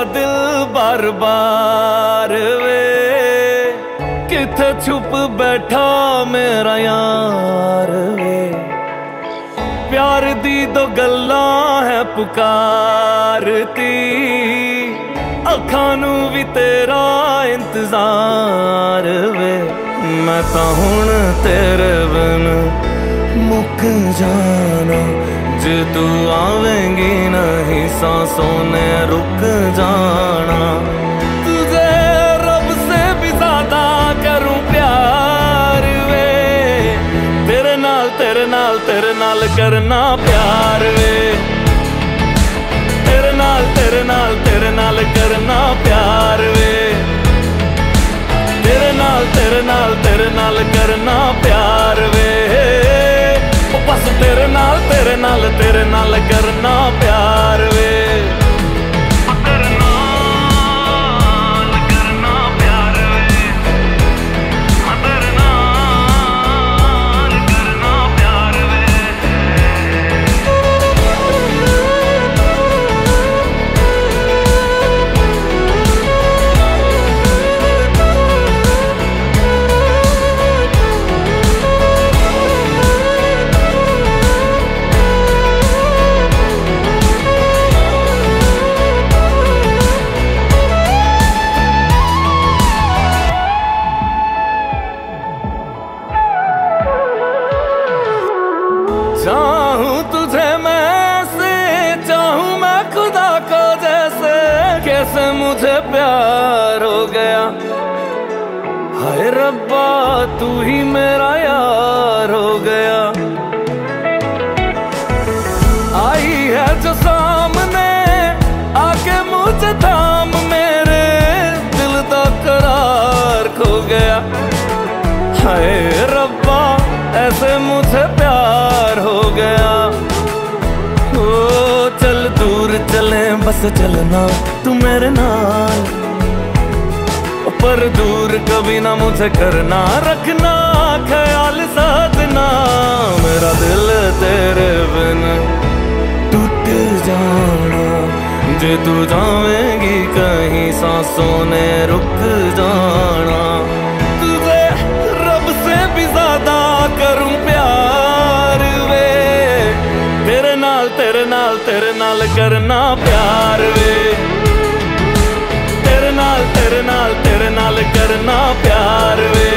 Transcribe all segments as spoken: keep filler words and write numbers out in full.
दिल बार बार वे, किथे छुप बैठा मेरा यार वे। प्यार दी दो गल्लां है पुकारती, अखां नू भी तेरा इंतजार वे। मैं तां हुण तेरे बिन मुक जाना, जे तू आवेंगी नहीं सांसों ने रुक जाना। तुझे रब से भी ज्यादा करूं प्यार वे, तेरे नाल तेरे नाल तेरे नाल करना प्यार वे। तेरे नाल तेरे नाल तेरे नाल करना प्यार वे। तेरे नाल तेरे नाल तेरे नाल करना प्यार वे। बस तेरे नाल तेरे नाल तेरे नाल करना प्यार वे। तेरे नाल करना प्यार वे। तेरे नाल करना प्यार वे। चाहूं तुझे मैं से, चाहूं मैं खुदा को जैसे, कैसे मुझे प्यार हो गया। हाय रब्बा तू ही मेरा यार हो गया। आई है जो सामने आके मुझे थाम, मेरे दिल दा करार खो गया। हाय रब्बा ऐसे मुझे प्यार हो गया। ओ चल दूर चले बस चलना तू मेरे नाल, पर दूर कभी ना मुझे करना, रखना ख्याल साजना। मेरा दिल तेरे बिन टूट जाना, जे तू जावेंगी कहीं सांसों ने रुक जाना। तुझे रब से भी ज्यादा करूं प्यार वे, तेरे नाल तेरे नाल तेरे नाल करना प्यार वे। तेरे नाल तेरे नाल तेरे नाल करना प्यार वे।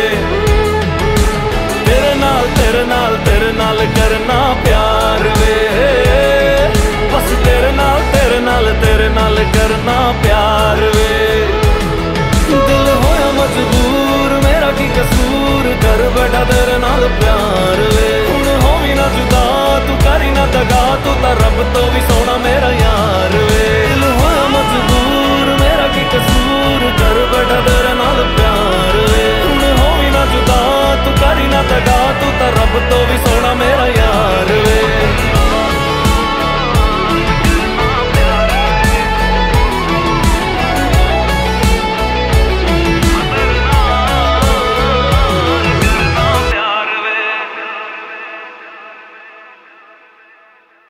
तेरे नाल तेरे नाल तेरे नाल करना प्यार वे। बस तेरे नाल तेरे नाल तेरे नाल करना प्यार वे। दिल होया मजबूर मेरा की कसूर, कर बैठा तेरे नाल प्यार वे। हुण होवी ना जुदा तू करी ना दगा, तू तां रब तो भी